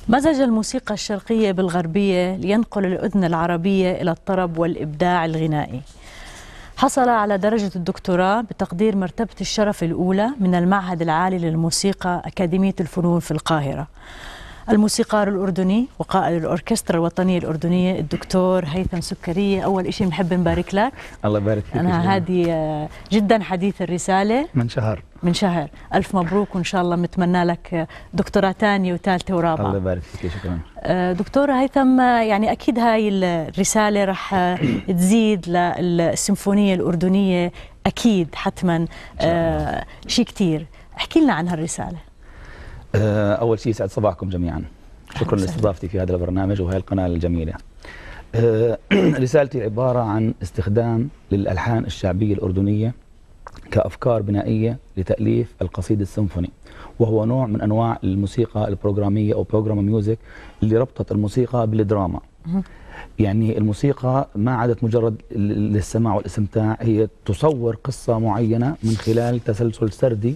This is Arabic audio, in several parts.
مزج الموسيقى الشرقية بالغربية لينقل الأذن العربية إلى الطرب والإبداع الغنائي. حصل على درجة الدكتوراه بتقدير مرتبة الشرف الأولى من المعهد العالي للموسيقى أكاديمية الفنون في القاهرة. الموسيقار الأردني وقائد الأوركسترا الوطنية الأردنية الدكتور هيثم سكرية، أول شيء بنحب نبارك لك. الله يبارك فيك. أنا هذه جدا حديث الرسالة من شهر. ألف مبروك، وإن شاء الله متمنى لك دكتوراه ثانية وثالثة ورابعة. الله يبارك فيك، شكرا. دكتور هيثم، يعني أكيد هاي الرسالة رح تزيد للسيمفونية الأردنية، أكيد حتما شيء كتير. احكي لنا عن هالرسالة. أول شيء يسعد صباحكم جميعا، شكرا لاستضافتي في هذا البرنامج وهي القناة الجميلة. رسالتي عبارة عن استخدام للألحان الشعبية الأردنية كأفكار بنائية لتأليف القصيد السيمفوني، وهو نوع من أنواع الموسيقى البروغرامية أو بروجرام ميوزك اللي ربطت الموسيقى بالدراما. يعني الموسيقى ما عادت مجرد للسماع والاستمتاع، هي تصور قصة معينة من خلال تسلسل سردي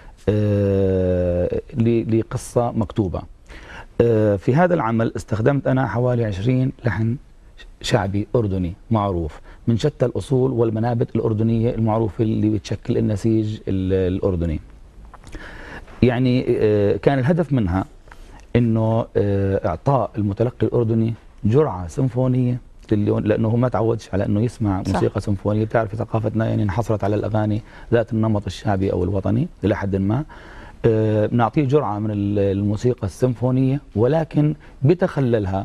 لقصة مكتوبة. في هذا العمل استخدمت أنا حوالي 20 لحن شعبي أردني معروف من شتى الأصول والمنابت الأردنية المعروفة اللي بتشكل النسيج الأردني. يعني كان الهدف منها إنه إعطاء المتلقي الأردني جرعة سيمفونية، لأنه ما تعودش على أنه يسمع موسيقى سيمفونية. بتعرف ثقافتنا يعني انحصرت على الأغاني ذات النمط الشعبي أو الوطني إلى حد ما. بنعطيه جرعة من الموسيقى السيمفونية، ولكن بتخللها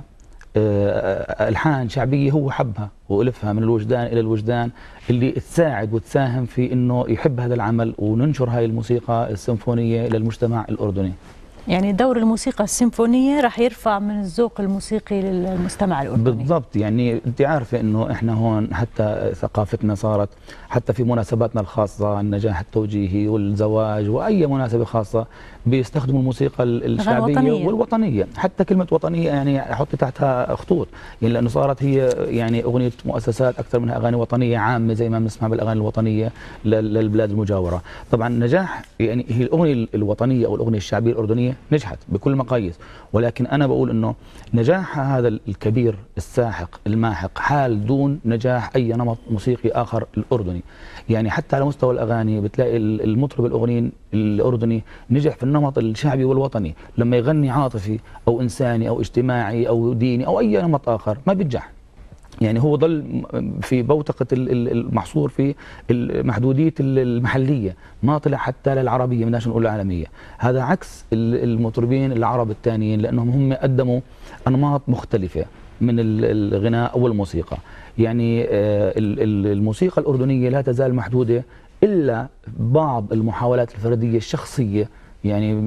ألحان شعبية هو حبها وألفها من الوجدان إلى الوجدان، اللي تساعد وتساهم في أنه يحب هذا العمل وننشر هاي الموسيقى السيمفونية للمجتمع الأردني. يعني دور الموسيقى السيمفونية راح يرفع من الذوق الموسيقي للمستمع الأردني. بالضبط. يعني أنت عارفة أنه إحنا هون حتى ثقافتنا صارت حتى في مناسباتنا الخاصة، النجاح التوجيهي والزواج وأي مناسبة خاصة بيستخدموا الموسيقى الشعبية والوطنية. حتى كلمة وطنية يعني أحط تحتها خطوط، يعني لأنه صارت هي يعني أغنية مؤسسات أكثر منها أغاني وطنية عامة زي ما بنسمع بالأغاني الوطنية للبلاد المجاورة. طبعا نجاح يعني هي الأغنية الوطنية أو الأغنية الشعبية الأردنية نجحت بكل المقاييس، ولكن أنا بقول أنه نجاح هذا الكبير الساحق الماحق حال دون نجاح أي نمط موسيقي آخر الأردني. يعني حتى على مستوى الأغاني بتلاقي المطرب الأردني نجح في النمط الشعبي والوطني، لما يغني عاطفي أو إنساني أو اجتماعي أو ديني أو أي نمط آخر ما بينجح. يعني هو ضل في بوتقة المحصور في محدودية المحلية، ما طلع حتى للعربية، بدناش نقول العالمية. هذا عكس المطربين العرب الثانيين، لأنهم هم قدموا أنماط مختلفة من الغناء أو الموسيقى. يعني الموسيقى الأردنية لا تزال محدودة إلا بعض المحاولات الفردية الشخصية، يعني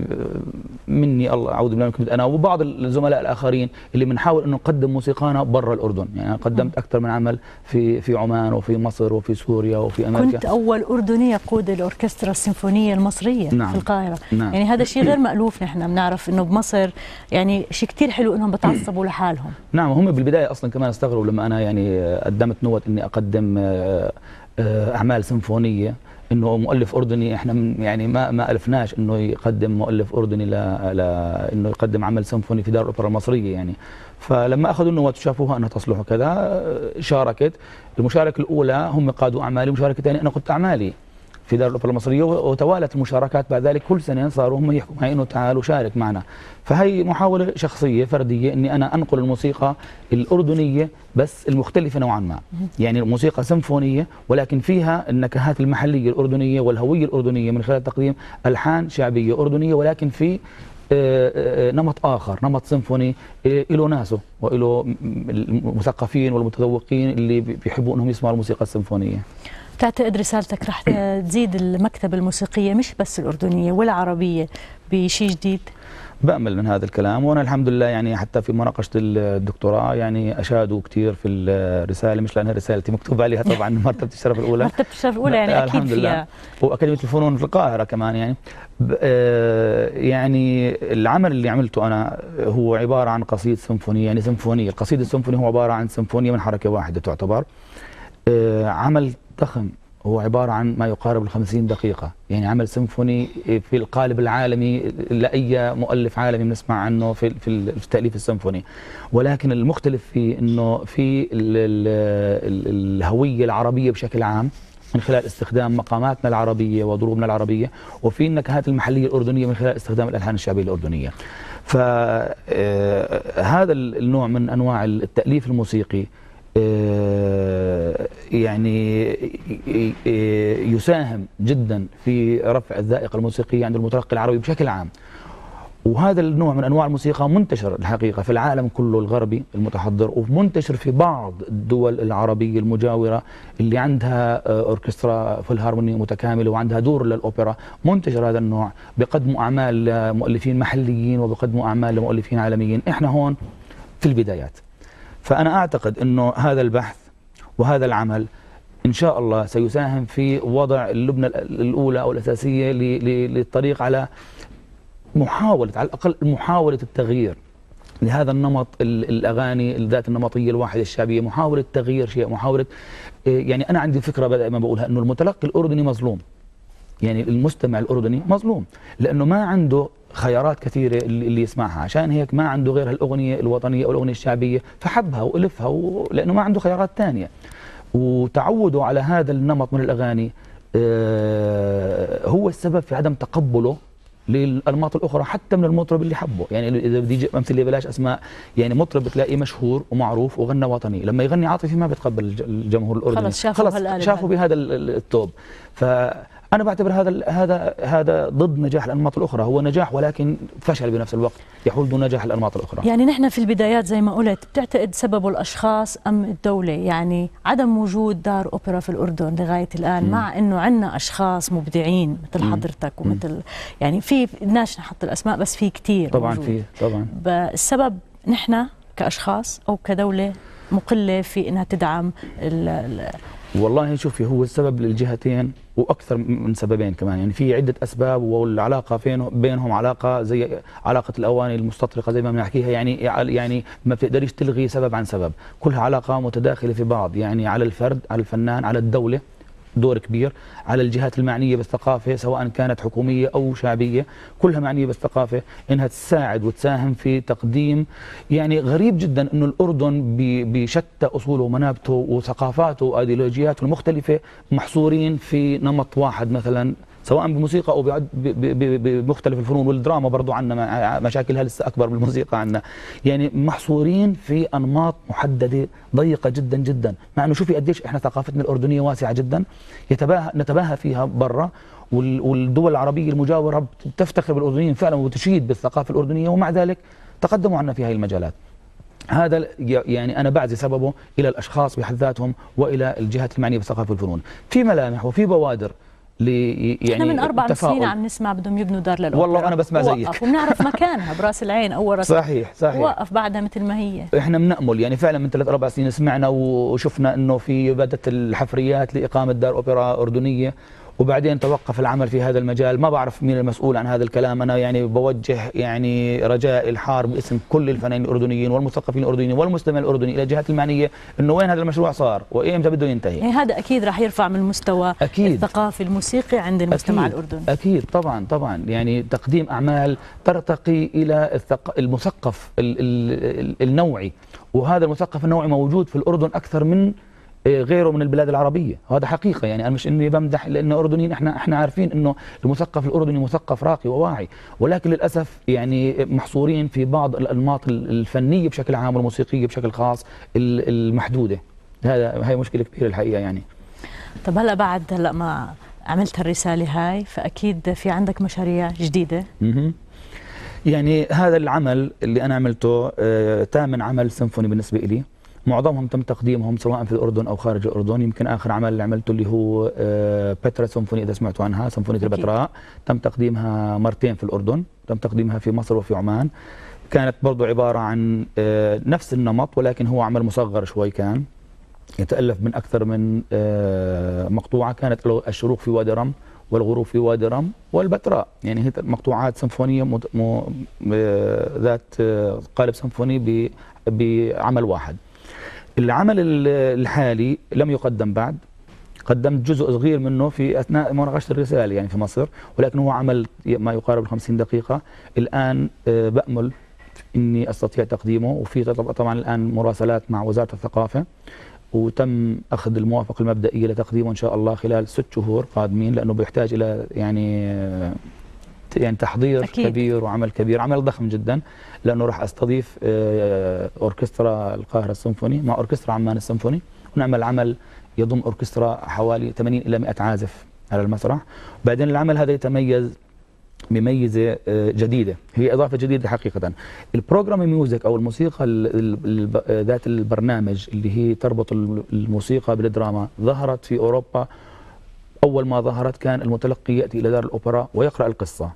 مني الله اعوذ بالله من انا وبعض الزملاء الاخرين اللي بنحاول انه نقدم موسيقانا برا الاردن. يعني انا قدمت اكثر من عمل في عمان وفي مصر وفي سوريا وفي امريكا. كنت اول اردني يقود الاوركسترا السيمفونيه المصريه في القاهره. يعني هذا شيء غير مألوف. نحن بنعرف انه بمصر يعني شيء كثير حلو انهم بتعصبوا لحالهم. نعم، هم بالبدايه اصلا كمان استغربوا لما انا يعني قدمت نوة اني اقدم اعمال سيمفونيه، انه مؤلف اردني. احنا يعني ما الفناش انه يقدم مؤلف اردني انه يقدم عمل سيمفوني في دار الاوبرا المصريه. يعني فلما اخذوا النواه وشافوها انها تصلح وكذا شاركت. المشاركه الاولى هم قادوا اعمالي، المشاركه الثانيه انا قدت اعمالي في دار الاوبرا المصريه، وتوالت المشاركات بعد ذلك. كل سنه صاروا هم يحكوا معي انه تعالوا شارك معنا. فهي محاوله شخصيه فرديه اني انا انقل الموسيقى الاردنيه بس المختلفه نوعا ما. يعني الموسيقى سيمفونيه ولكن فيها النكهات المحليه الاردنيه والهويه الاردنيه من خلال تقديم الحان شعبيه اردنيه، ولكن في نمط آخر، نمط سيمفوني له ناسه وله المثقفين والمتذوقين اللي بيحبوا انهم يسمعوا الموسيقى السيمفونيه. تعتقد رسالتك رح تزيد المكتبة الموسيقية مش بس الأردنية والعربية بشيء جديد؟ بأمل من هذا الكلام، وأنا الحمد لله يعني حتى في مناقشة الدكتوراه يعني أشادوا كثير في الرسالة، مش لأنها رسالتي مكتوب عليها طبعا مرتبة الشرف الأولى. مرتبة الشرف الأولى يعني أكيد فيها. وأكاديمية الفنون في القاهرة كمان. يعني يعني العمل اللي عملته أنا هو عبارة عن قصيدة سيمفونية، يعني سيمفونية. القصيدة السيمفونية هو عبارة عن سيمفونية من حركة واحدة تعتبر. عمل ضخم هو عبارة عن ما يقارب 50 دقيقة، يعني عمل سيمفوني في القالب العالمي لأي مؤلف عالمي بنسمع عنه في التأليف السيمفوني. ولكن المختلف فيه أنه في الهوية العربية بشكل عام من خلال استخدام مقاماتنا العربية وضروبنا العربية، وفي النكهات المحلية الأردنية من خلال استخدام الألحان الشعبية الأردنية. فهذا النوع من أنواع التأليف الموسيقي يعني يساهم جدا في رفع الذائقة الموسيقية عند المتلقي العربي بشكل عام. وهذا النوع من أنواع الموسيقى منتشر الحقيقة في العالم كله الغربي المتحضر، ومنتشر في بعض الدول العربية المجاورة اللي عندها أوركسترا فيلهارمونية متكاملة وعندها دور للأوبرا. منتشر هذا النوع، بقدموا أعمال لمؤلفين محليين وبقدموا أعمال لمؤلفين عالميين. إحنا هون في البدايات. فأنا أعتقد أنه هذا البحث وهذا العمل إن شاء الله سيساهم في وضع اللبنة الأولى أو الأساسية للطريق على محاولة، على الأقل محاولة التغيير لهذا النمط الأغاني ذات النمطية الواحدة الشعبية، محاولة تغيير شيء، محاولة يعني أنا عندي فكرة دائما بقولها أنه المتلقي الأردني مظلوم، يعني المستمع الأردني مظلوم لأنه ما عنده خيارات كثيرة اللي يسمعها، عشان هيك ما عنده غير الأغنية الوطنية أو الأغنية الشعبية فحبها وألفها لأنه ما عنده خيارات ثانية. وتعوده على هذا النمط من الأغاني هو السبب في عدم تقبله للأنماط الأخرى حتى من المطرب اللي حبه. يعني إذا بدي أجيب أمثلة بلاش أسماء، يعني مطرب بتلاقيه مشهور ومعروف وغنى وطني، لما يغني عاطفي ما بيتقبل الجمهور الأردني، خلص شافوا بهذا التوب. فأنا بعتبر هذا ضد نجاح الأنماط الأخرى، هو نجاح ولكن فشل بنفس الوقت يحول دون نجاح الأنماط الأخرى. يعني نحن في البدايات زي ما قلت، بتعتقد سببه الأشخاص أم الدولة؟ يعني عدم وجود دار أوبرا في الأردن لغاية الآن، مع أنه عندنا أشخاص مبدعين مثل حضرتك ومثل يعني في بدناش نحط الأسماء بس في كتير طبعا موجود. في طبعا. السبب نحن كأشخاص أو كدولة مقلة في أنها تدعم والله شوفي، هو السبب للجهتين واكثر من سببين كمان، يعني في عده اسباب، والعلاقه بينهم علاقه زي علاقه الاواني المستطرقه زي ما بنحكيها، يعني ما بتقدريش تلغي سبب عن سبب، كلها علاقه متداخله في بعض. يعني على الفرد، على الفنان، على الدوله دور كبير، على الجهات المعنيه بالثقافه سواء كانت حكوميه او شعبيه، كلها معنيه بالثقافه انها تساعد وتساهم في تقديم. يعني غريب جدا انه الاردن بشتى اصوله ومنابته وثقافاته وايديولوجياته المختلفه محصورين في نمط واحد، مثلا سواء بموسيقى او بمختلف الفنون، والدراما برضو عندنا مشاكلها لسه اكبر من الموسيقى عندنا. يعني محصورين في انماط محدده ضيقه جدا جدا، مع انه شوفي قديش احنا ثقافتنا الاردنيه واسعه جدا نتباهى فيها برا، والدول العربيه المجاوره تفتخر بالاردنيين فعلا وتشيد بالثقافه الاردنيه، ومع ذلك تقدموا عنا في هذه المجالات. هذا يعني انا بعزي سببه الى الاشخاص بحد ذاتهم والى الجهات المعنيه بالثقافه والفنون. في ملامح وفي بوادر يعني احنا من 4 سنين عم نسمع بدهم يبنوا دار للأوبرا، والله انا بسمع زيك، وبنعرف مكانها براس العين اول راس. صحيح وقف بعدها مثل ما هي. احنا بنأمل يعني فعلا من 3-4 سنين سمعنا وشفنا انه في بدت الحفريات لاقامه دار اوبرا اردنيه، وبعدين توقف العمل في هذا المجال. ما بعرف مين المسؤول عن هذا الكلام. أنا يعني بوجه يعني رجاء الحار باسم كل الفنانين الأردنيين والمثقفين الأردنيين والمستمع الأردني إلى الجهات المعنية إنه وين هذا المشروع صار وإمتى بده ينتهي. يعني هذا أكيد راح يرفع من مستوى الثقافي الموسيقي عند المستمع الأردني. أكيد طبعا يعني تقديم أعمال ترتقي إلى المثقف النوعي، وهذا المثقف النوعي موجود في الأردن أكثر من غيره من البلاد العربية. هذا حقيقة، يعني أنا مش إني بمدح لأن أردنيين، إحنا عارفين إنه المثقف الأردني مثقف راقي وواعي، ولكن للأسف يعني محصورين في بعض الأنماط الفنية بشكل عام والموسيقية بشكل خاص المحدودة. هاي مشكلة كبيرة الحقيقة يعني. طب هلا ما عملت الرسالة هاي فأكيد في عندك مشاريع جديدة. يعني هذا العمل اللي أنا عملته 8 عمل سيمفوني بالنسبة إلي، معظمهم تم تقديمهم سواء في الأردن أو خارج الأردن. يمكن آخر عمل اللي عملته اللي هو بترا سيمفوني، إذا سمعتوا عنها، سيمفونية البتراء، تم تقديمها مرتين في الأردن، تم تقديمها في مصر وفي عمان. كانت برضو عبارة عن نفس النمط، ولكن هو عمل مصغر شوي، كان يتألف من أكثر من مقطوعة. كانت الشروق في وادي رم، والغروب في وادي رم، والبتراء، يعني هي مقطوعات سيمفونية ذات قالب سيمفوني بعمل واحد. العمل الحالي لم يقدم بعد، قدمت جزء صغير منه في اثناء مناقشه الرساله يعني في مصر، ولكن هو عمل ما يقارب 50 دقيقه. الان بامل اني استطيع تقديمه، وفي طبعا الان مراسلات مع وزاره الثقافه، وتم اخذ الموافقه المبدئيه لتقديمه ان شاء الله خلال 6 شهور قادمين، لانه بيحتاج الى يعني تحضير أكيد. كبير وعمل كبير، عمل ضخم جدا، لانه راح استضيف اوركسترا القاهره السيمفوني مع اوركسترا عمان السيمفوني، ونعمل عمل يضم اوركسترا حوالي 80 الى 100 عازف على المسرح. بعدين العمل هذا يتميز بميزه جديده، هي اضافه جديده حقيقه. البروجرام ميوزك او الموسيقى ذات البرنامج اللي هي تربط الموسيقى بالدراما ظهرت في اوروبا. اول ما ظهرت كان المتلقي ياتي الى دار الاوبرا ويقرا القصه،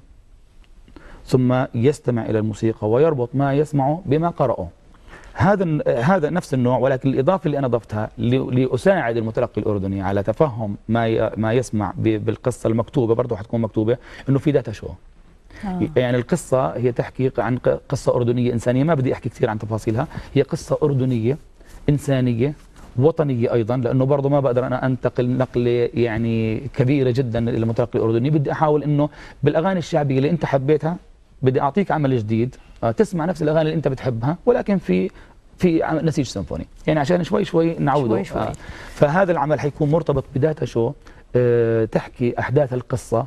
ثم يستمع الى الموسيقى ويربط ما يسمعه بما قرأه. هذا نفس النوع، ولكن الاضافه اللي انا اضفتها لاساعد المتلقي الاردني على تفهم ما يسمع بالقصه المكتوبه، برضه حتكون مكتوبه، انه في داتا شو. يعني القصه هي تحكي عن قصه اردنيه انسانيه، ما بدي احكي كثير عن تفاصيلها، هي قصه اردنيه انسانيه وطنيه ايضا، لانه برضه ما بقدر انا انتقل نقله يعني كبيره جدا للمتلقي الاردني. بدي احاول انه بالاغاني الشعبيه اللي انت حبيتها بدي اعطيك عمل جديد تسمع نفس الاغاني اللي انت بتحبها، ولكن في نسيج سيمفوني، يعني عشان شوي شوي نعوده. شوي. فهذا العمل حيكون مرتبط بداتا شو تحكي احداث القصه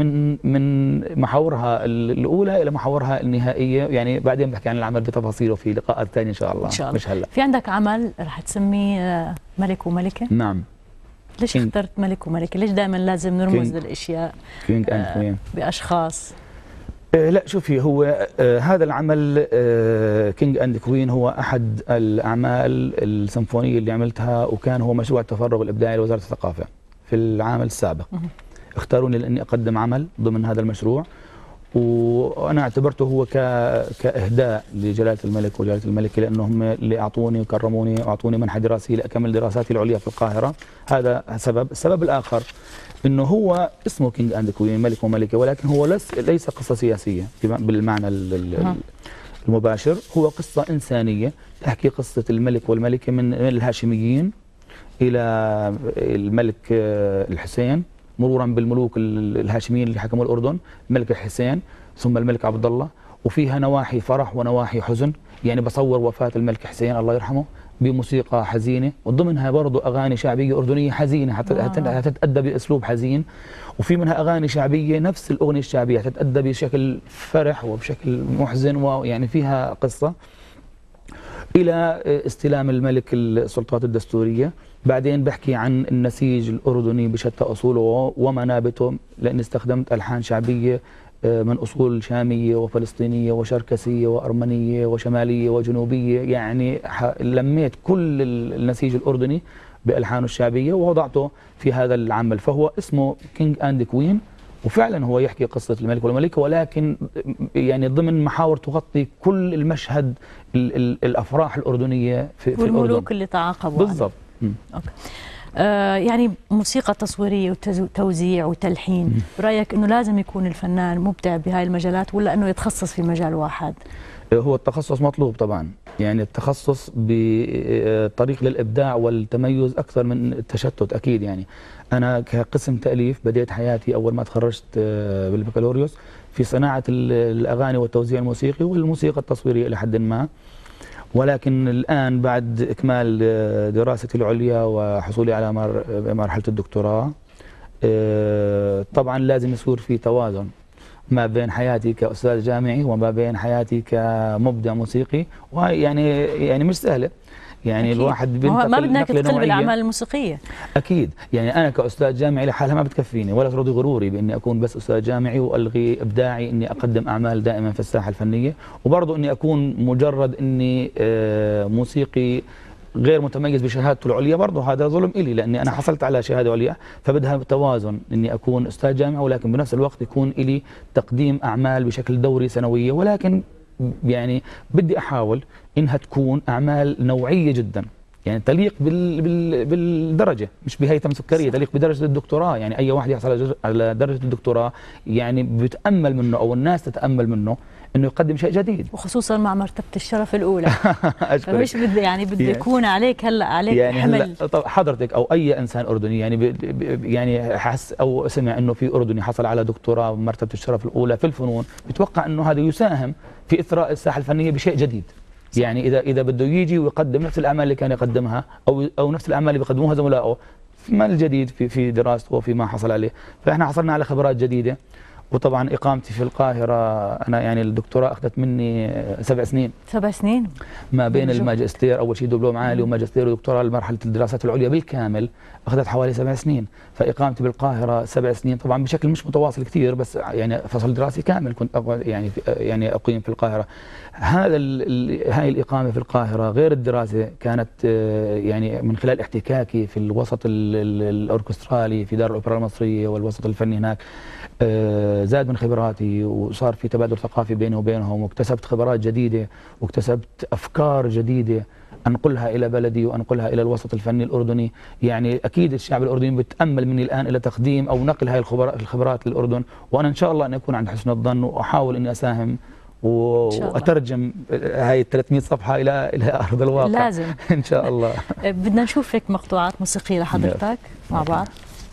من محاورها الاولى الى محاورها النهائيه. يعني بعدين بحكي عن العمل بتفاصيله في لقاءات ثانيه ان شاء الله. مش هلا. في عندك عمل رح تسميه ملك وملكه؟ نعم. ليش اخترت ملك وملكه؟ ليش دائما لازم نرمز للاشياء كينج اند كوين باشخاص؟ لا شوفي، هو هذا العمل كينج اند كوين هو احد الاعمال السيمفونيه اللي عملتها، وكان هو مشروع التفرغ الابداعي لوزاره الثقافه في العام السابق. اختاروني لاني اقدم عمل ضمن هذا المشروع، وانا اعتبرته هو كاهداء لجلاله الملك وجلاله الملكه، لانهم اللي اعطوني وكرموني واعطوني منحه دراسيه لاكمل دراساتي العليا في القاهره. هذا سبب. السبب الاخر انه هو اسمه كينج اند كوين، ملك وملكه، ولكن هو ليس قصه سياسيه بالمعنى المباشر، هو قصه انسانيه تحكي قصه الملك والملكه من الهاشميين الى الملك الحسين، مرورا بالملوك الهاشميين اللي حكموا الاردن، الملك الحسين ثم الملك عبد الله، وفيها نواحي فرح ونواحي حزن. يعني بصور وفاه الملك حسين الله يرحمه بموسيقى حزينه، وضمنها برضه اغاني شعبيه اردنيه حزينه حتتأدى باسلوب حزين، وفي منها اغاني شعبيه نفس الاغنيه الشعبيه حتتأدى بشكل فرح وبشكل محزن، ويعني فيها قصه الى استلام الملك السلطات الدستوريه. بعدين بحكي عن النسيج الأردني بشتى أصوله ومنابته، لأني استخدمت ألحان شعبية من أصول شامية وفلسطينية وشركسية وأرمنية وشمالية وجنوبية، يعني لميت كل النسيج الأردني بألحانه الشعبية ووضعته في هذا العمل. فهو اسمه كينج أند كوين، وفعلا هو يحكي قصة الملك والملكة، ولكن يعني ضمن محاور تغطي كل المشهد الأفراح الأردنية في الأردن والملوك اللي تعاقبوا بالضبط. أوكي. يعني موسيقى تصويرية وتوزيع وتلحين، برأيك أنه لازم يكون الفنان مبدع بهاي المجالات ولا أنه يتخصص في مجال واحد؟ هو التخصص مطلوب طبعا، يعني التخصص بطريق للإبداع والتميز أكثر من التشتت أكيد. يعني أنا كقسم تأليف بديت حياتي أول ما تخرجت بالبكالوريوس في صناعة الأغاني والتوزيع الموسيقي والموسيقى التصويرية إلى حد ما، ولكن الآن بعد إكمال دراستي العليا وحصولي على مرحلة الدكتوراه طبعا لازم يصير في توازن ما بين حياتي كأستاذ جامعي وما بين حياتي كمبدع موسيقي، ويعني مش سهلة. يعني أكيد. الواحد بينتقل ما بدنا تدخل بالاعمال الموسيقيه اكيد. يعني انا كاستاذ جامعي لحالها ما بتكفيني ولا ترضي غروري باني اكون بس استاذ جامعي والغي ابداعي اني اقدم اعمال دائما في الساحه الفنيه، وبرضه اني اكون مجرد اني موسيقي غير متميز بشهادته العليا، برضه هذا ظلم إلي لاني انا حصلت على شهاده عليا. فبدها توازن اني اكون استاذ جامعي ولكن بنفس الوقت يكون إلي تقديم اعمال بشكل دوري سنويه، ولكن يعني بدي احاول انها تكون اعمال نوعيه جدا. يعني تليق بالدرجه، مش بهيثم سكريه، تليق بدرجه الدكتوراه. يعني اي واحد يحصل على درجه الدكتوراه يعني بتامل منه او الناس تتامل منه انه يقدم شيء جديد، وخصوصا مع مرتبه الشرف الاولى. فمش بده يعني بده يعني يكون عليك هلا عليك يعني حمل. هلا حضرتك او اي انسان اردني يعني يعني حس او سمع انه في اردني حصل على دكتوراه بمرتبه الشرف الاولى في الفنون، بتوقع انه هذا يساهم في اثراء الساحه الفنيه بشيء جديد. يعني اذا بده يجي ويقدم نفس الاعمال اللي كان يقدمها او نفس الاعمال اللي بيقدموها زملائه، ما الجديد في دراسته وفي ما حصل عليه. فاحنا حصلنا على خبرات جديده. وطبعا اقامتي في القاهره، انا يعني الدكتوراه اخذت مني 7 سنين. 7 سنين ما بين الماجستير، اول شيء دبلوم عالي وماجستير ودكتوراه لمرحله الدراسات العليا بالكامل، اخذت حوالي 7 سنين. فاقامتي بالقاهره 7 سنين، طبعا بشكل مش متواصل كثير، بس يعني فصل دراسي كامل كنت يعني اقيم في القاهره. هاي الاقامه في القاهره غير الدراسه كانت يعني من خلال احتكاكي في الوسط الاوركسترالي في دار الاوبرا المصريه والوسط الفني هناك، زاد من خبراتي، وصار في تبادل ثقافي بيني وبينهم، واكتسبت خبرات جديده واكتسبت افكار جديده انقلها الى بلدي وانقلها الى الوسط الفني الاردني. يعني اكيد الشعب الاردني بتامل مني الان الى تقديم او نقل هاي الخبرات للاردن، وانا ان شاء الله ان اكون عند حسن الظن، واحاول اني اساهم واترجم هاي 300 صفحه الى ارض الواقع. لازم ان شاء الله. بدنا نشوف هيك مقطوعات موسيقيه لحضرتك مع بعض.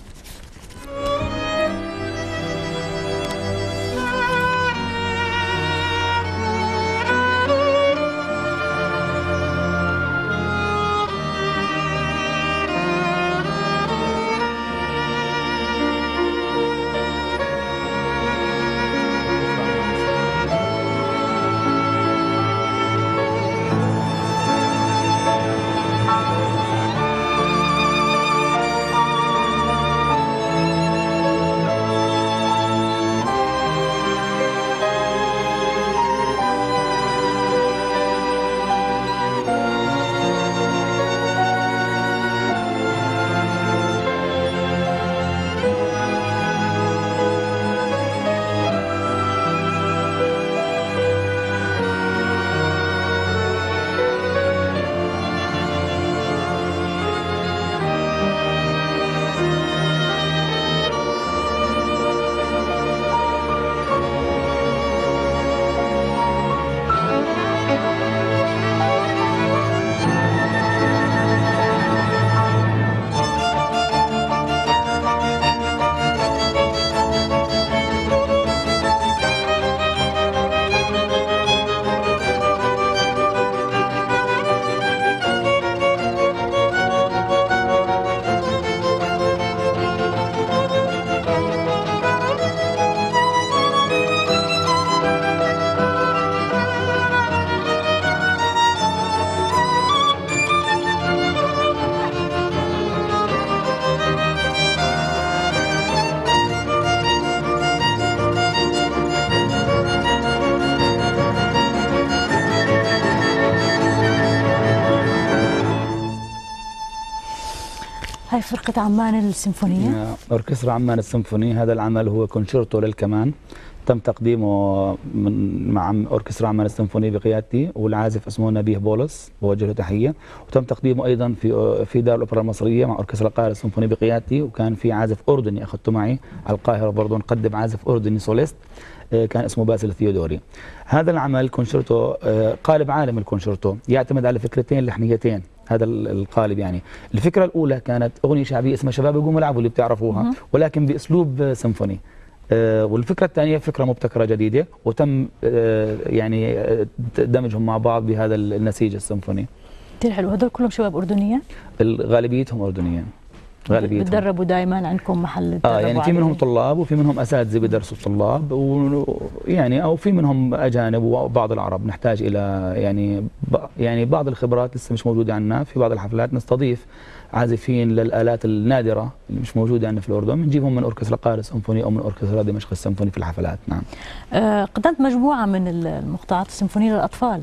هاي فرقة عمان السيمفونية؟ أوركسترا عمان السيمفوني. هذا العمل هو كونشيرتو للكمان، تم تقديمه مع أوركسترا عمان السيمفوني بقيادتي، والعازف اسمه نبيه بولس، بوجه له تحية. وتم تقديمه أيضا في دار الأوبرا المصرية مع أوركسترا القاهرة السيمفوني بقيادتي، وكان في عازف أردني أخذته معي على القاهرة برضه، نقدم عازف أردني سوليست كان اسمه باسل ثيودوري. هذا العمل كونشيرتو قالب عالم. الكونشيرتو يعتمد على فكرتين لحنيتين. هذا القالب يعني الفكرة الأولى كانت أغنية شعبية اسمها شباب قوموا العبوا اللي بتعرفوها، ولكن بأسلوب سيمفوني. والفكرة الثانية فكرة مبتكرة جديدة، وتم يعني دمجهم مع بعض بهذا النسيج السيمفوني. كثير حلو. هذول كلهم شباب أردنيين؟ غالبيتهم أردنيين. غالبيتهم بتدربوا دائما عندكم محل يعني في منهم طلاب وفي منهم اساتذه بيدرسوا الطلاب، ويعني او في منهم اجانب وبعض العرب. نحتاج الى يعني بعض الخبرات لسه مش موجوده عندنا. في بعض الحفلات نستضيف عازفين للآلات النادرة اللي مش موجودة عندنا في الأردن، بنجيبهم من أوركسترا القاهرة السيمفوني أو من أوركسترا دمشق السيمفوني في الحفلات. نعم. قدمت مجموعة من المقطوعات السيمفونية للأطفال.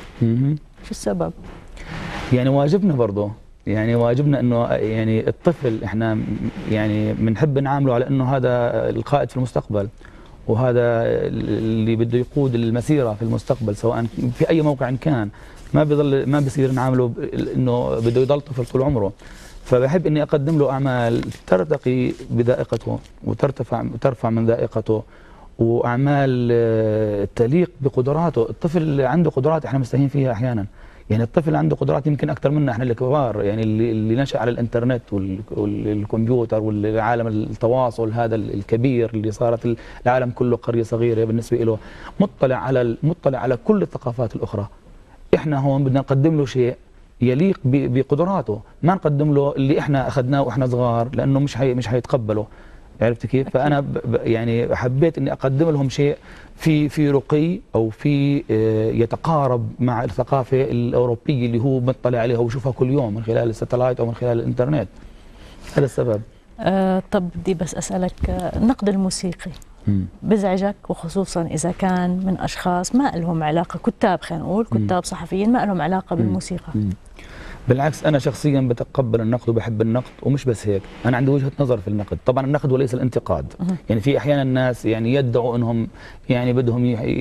شو السبب؟ يعني واجبنا برضه، يعني واجبنا انه يعني الطفل احنا يعني بنحب نعامله على انه هذا القائد في المستقبل، وهذا اللي بده يقود المسيره في المستقبل سواء في اي موقع كان. ما بيصير نعامله انه بده يضل طفل طول عمره. فبحب اني اقدم له اعمال ترتقي بذائقته وترفع من ذائقته، واعمال تليق بقدراته. الطفل عنده قدرات احنا مستهين فيها احيانا، يعني الطفل عنده قدرات يمكن اكثر منا احنا الكبار، يعني اللي نشأ على الانترنت والكمبيوتر والعالم التواصل هذا الكبير اللي صارت العالم كله قرية صغيرة بالنسبة له، مطلع على كل الثقافات الأخرى. احنا هون بدنا نقدم له شيء يليق بقدراته، ما نقدم له اللي احنا اخذناه واحنا صغار لانه مش هيتقبله. عرفت كيف؟ فانا يعني حبيت اني اقدم لهم شيء في رقي او في يتقارب مع الثقافه الاوروبيه اللي هو مطلع عليها وبشوفها كل يوم من خلال الساتلايت او من خلال الانترنت. هذا السبب. طب بدي بس اسالك، النقد الموسيقي بزعجك، وخصوصا اذا كان من اشخاص ما لهم علاقه، كتاب خلينا نقول كتاب صحفيين ما لهم علاقه بالموسيقى؟ بالعكس انا شخصيا بتقبل النقد وبحب النقد، ومش بس هيك، انا عندي وجهه نظر في النقد. طبعا النقد وليس الانتقاد. يعني في احيانا الناس يعني يدعوا انهم يعني بدهم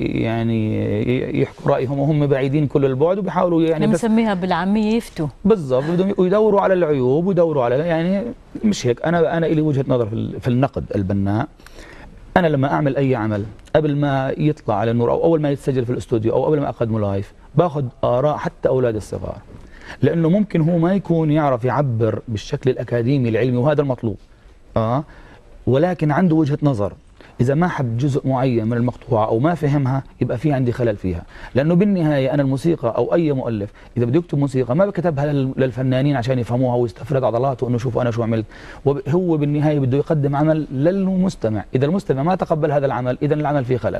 يعني يحكوا رايهم وهم بعيدين كل البعد وبيحاولوا يعني بنسميها بالعاميه يفتوا. بالضبط، بدهم يدوروا على العيوب ويدوروا على يعني مش هيك. انا لي وجهه نظر في النقد البناء. انا لما اعمل اي عمل قبل ما يطلع على النور او اول ما يتسجل في الاستوديو او قبل ما اقدمه لايف باخذ اراء حتى اولاد الصغار، لانه ممكن هو ما يكون يعرف يعبر بالشكل الاكاديمي العلمي وهذا المطلوب ولكن عنده وجهة نظر. اذا ما حب جزء معين من المقطوعه او ما فهمها يبقى في عندي خلل فيها، لانه بالنهايه انا الموسيقى او اي مؤلف اذا بده يكتب موسيقى ما بكتبها للفنانين عشان يفهموها ويستفرد عضلاته انه شوفوا انا شو عملت، هو بالنهايه بده يقدم عمل للمستمع. اذا المستمع ما تقبل هذا العمل اذا العمل فيه خلل.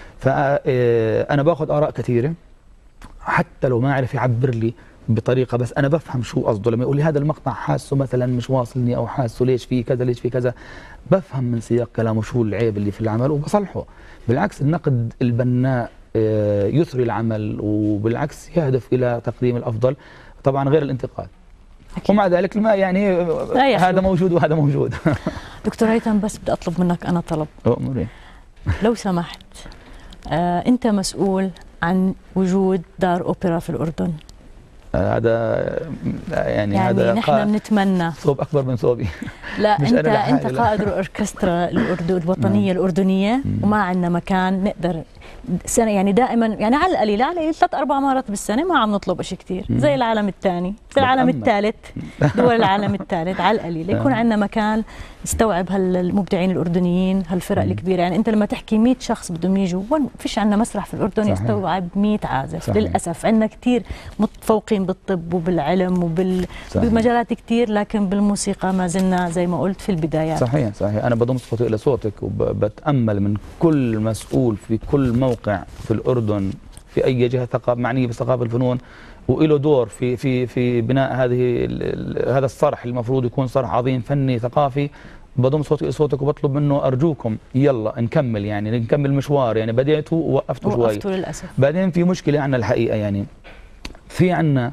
فانا باخذ اراء كثيره حتى لو ما عرف يعبر لي بطريقه، بس انا بفهم شو قصده لما يقول لي هذا المقطع حاسه مثلا مش واصلني او حاسه ليش في كذا ليش في كذا، بفهم من سياق كلامه شو العيب اللي في العمل وبصلحه. بالعكس النقد البناء يثري العمل وبالعكس يهدف الى تقديم الافضل، طبعا غير الانتقاد. ومع ذلك ما يعني هذا موجود وهذا موجود. دكتور هيثم بس بدي اطلب منك انا طلب. أمري. لو سمحت، انت مسؤول عن وجود دار اوبرا في الاردن. هذا يعني هذا نحن بنتمنى ثوب اكبر من ثوبي. لا انت قائد الاوركسترا الوطنيه الاردنيه وما عندنا مكان نقدر سنه يعني دائما يعني على القليل 3-4 مرات بالسنه ما عم نطلب شيء كثير زي العالم الثاني زي العالم الثالث دول العالم الثالث على القليل يكون عندنا مكان يستوعب هالمبدعين الاردنيين هالفرق الكبيره. يعني انت لما تحكي 100 شخص بدهم يجوا فيش عندنا مسرح في الاردن صحيح. يستوعب 100 عازف صحيح. للاسف عندنا كثير متفوقين بالطب وبالعلم بمجالات كثير، لكن بالموسيقى ما زلنا زي ما قلت في البدايات. صحيح صحيح. انا بضم صوتي الى صوتك وبتامل من كل مسؤول في كل موقع في الاردن في اي جهه معنيه بثقافه الفنون وله دور في بناء هذا الصرح المفروض يكون صرح عظيم فني ثقافي. بضم صوتي الى صوتك وبطلب منه ارجوكم يلا نكمل، يعني نكمل مشوار. يعني بديته ووقفته شوي للاسف. بعدين في مشكله عندنا الحقيقه، يعني في عندنا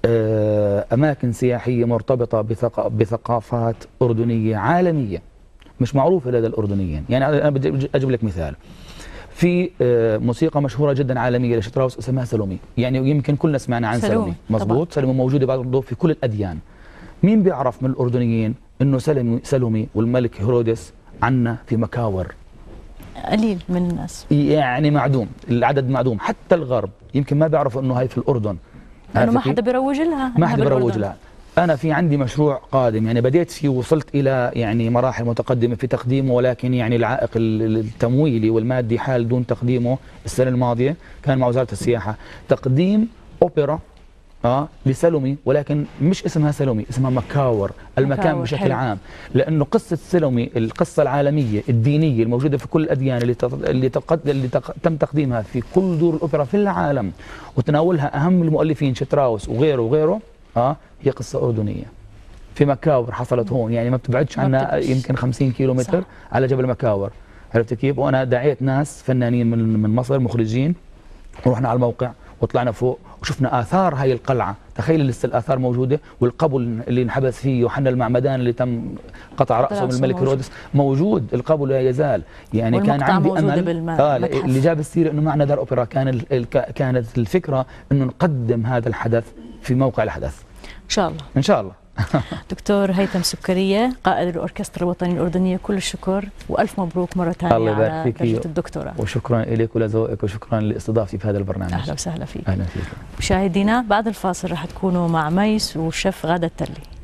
اماكن سياحيه مرتبطه بثقافات اردنيه عالميه مش معروفه لدى الاردنيين. يعني انا بدي اجيب لك مثال. في موسيقى مشهوره جدا عالميه لشتراوس اسمها سلومي، يعني يمكن كلنا سمعنا عن سلومي مضبوط. سلومي موجوده برضه في كل الاديان. مين بيعرف من الاردنيين انه سلومي والملك هيرودس عنا في مكاور؟ قليل من الناس، يعني معدوم، العدد معدوم. حتى الغرب يمكن ما بيعرفوا انه هاي في الاردن، لانه ما حدا بيروج لها. ما حدا بيروج لها. أنا في عندي مشروع قادم يعني بديت فيه ووصلت إلى يعني مراحل متقدمة في تقديمه، ولكن يعني العائق التمويلي والمادي حال دون تقديمه. السنة الماضية كان مع وزارة السياحة تقديم أوبرا لسلومي، ولكن مش اسمها سلومي، اسمها مكاور. المكان بشكل حلو. عام، لأنه قصة سلومي القصة العالمية الدينية الموجودة في كل الأديان اللي تم تقديمها في كل دور الأوبرا في العالم وتناولها أهم المؤلفين شتراوس وغيره هي قصة أردنية في مكاور حصلت هون. يعني ما بتبعدش عنا يمكن 50 كيلومتر على جبل مكاور. عرفت كيف؟ وأنا دعيت ناس فنانين من مصر مخرجين ورحنا على الموقع وطلعنا فوق وشفنا آثار هاي القلعة. تخيل لسه الآثار موجودة، والقبل اللي انحبس فيه يوحنا المعمدان اللي تم قطع رأسه من الملك هيرودس موجود، القبل لا يزال. يعني كان عندي أمل اللي جاب السيرة إنه معنا دار أوبرا كانت الفكرة إنه نقدم هذا الحدث في موقع الحدث إن شاء الله. إن شاء الله. دكتور هيثم سكرية قائد الأوركسترا الوطنية الأردنية، كل الشكر وألف مبروك مرة ثانية على درجة الدكتوراه. وشكرا لك ولذوقك وشكرا لاستضافتي في هذا البرنامج. أهلا وسهلا فيك. أهلا فيك. مشاهدينا بعد الفاصل رح تكونوا مع ميس وشيف غادة التلي.